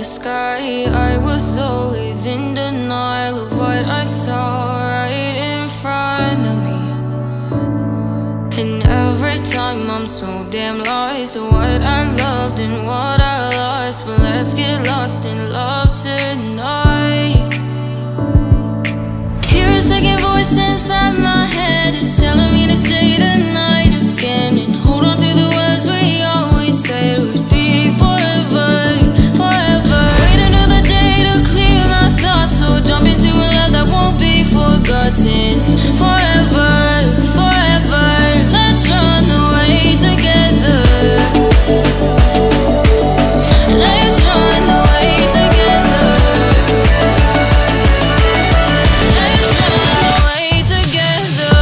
sky. I was always in denial of what I saw right in front of me. And every time I'm so damn lost to what I loved and what I lost. But let's get lost in love tonight. Hear a second voice inside my head, it's telling me to stay the night again and hold on to the words we always said would be forever, forever. Wait another day to clear my thoughts, so jump into a love that won't be forgotten. Forever, forever, let's run away together. Let's run away together. Let's run away together.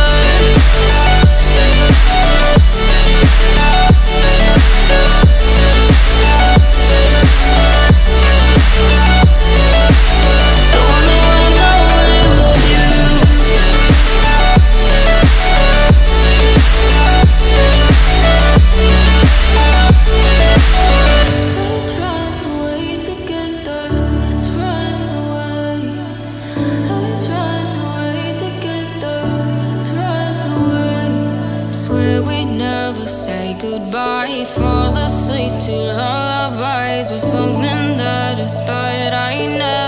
I wanna run away with you. Let's run away together. Let's run away. Let's run away together. Let's run away. Swear we'd never say goodbye. Fall asleep to lullabies with something that I thought I never